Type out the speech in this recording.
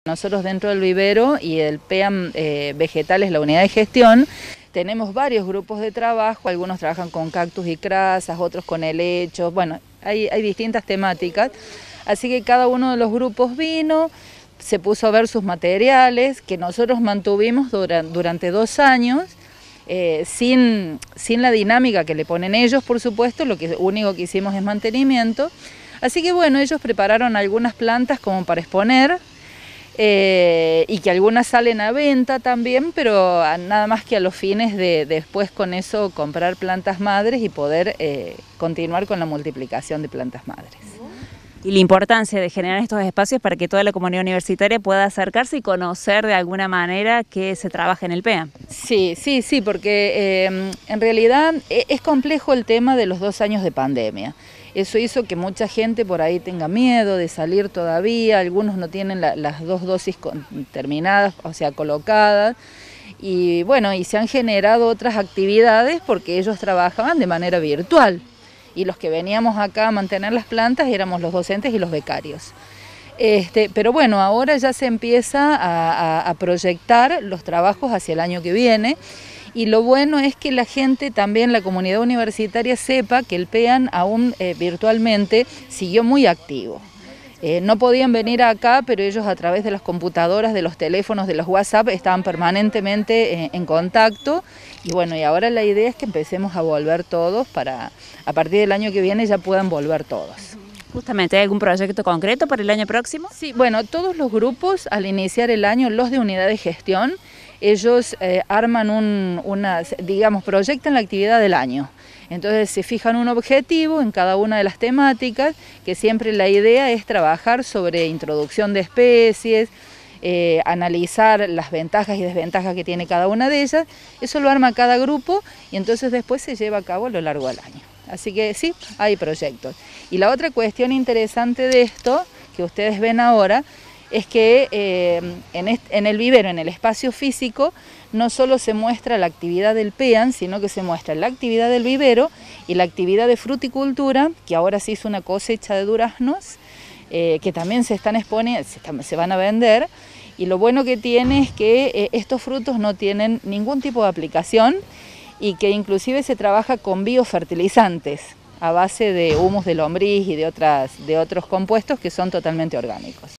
Nosotros dentro del vivero y el PEAM Vegetales, la unidad de gestión, tenemos varios grupos de trabajo, algunos trabajan con cactus y crasas, otros con helechos, bueno, hay distintas temáticas, así que cada uno de los grupos vino, se puso a ver sus materiales, que nosotros mantuvimos durante 2 años, sin la dinámica que le ponen ellos, por supuesto, lo único que hicimos es mantenimiento, así que bueno, ellos prepararon algunas plantas como para exponer, y que algunas salen a venta también, pero nada más que a los fines de después con eso comprar plantas madres y poder continuar con la multiplicación de plantas madres. Y la importancia de generar estos espacios para que toda la comunidad universitaria pueda acercarse y conocer de alguna manera que se trabaja en el PEAM. Sí, porque en realidad es complejo el tema de los 2 años de pandemia. Eso hizo que mucha gente por ahí tenga miedo de salir todavía, algunos no tienen las 2 dosis terminadas, o sea, colocadas. Y bueno, y se han generado otras actividades porque ellos trabajaban de manera virtual. Y los que veníamos acá a mantener las plantas éramos los docentes y los becarios. Pero bueno, ahora ya se empieza a proyectar los trabajos hacia el año que viene. Y lo bueno es que la gente, también la comunidad universitaria, sepa que el PEAM aún virtualmente siguió muy activo. No podían venir acá, pero ellos a través de las computadoras, de los teléfonos, de los WhatsApp, estaban permanentemente en contacto. Y bueno, y ahora la idea es que empecemos a volver todos para, a partir del año que viene ya puedan volver todos. Justamente, ¿hay algún proyecto concreto para el año próximo? Sí, bueno, todos los grupos al iniciar el año, los de unidad de gestión, ellos arman proyectan la actividad del año. Entonces se fijan un objetivo en cada una de las temáticas, que siempre la idea es trabajar sobre introducción de especies, analizar las ventajas y desventajas que tiene cada una de ellas. Eso lo arma cada grupo y entonces después se lleva a cabo a lo largo del año. Así que sí, hay proyectos. Y la otra cuestión interesante de esto, que ustedes ven ahora, es que en el vivero, en el espacio físico, no solo se muestra la actividad del PEAM, sino que se muestra la actividad del vivero y la actividad de fruticultura, que ahora se hizo una cosecha de duraznos, que también se están exponiendo, se van a vender, y lo bueno que tiene es que estos frutos no tienen ningún tipo de aplicación y que inclusive se trabaja con biofertilizantes a base de humus de lombriz y de otros compuestos que son totalmente orgánicos.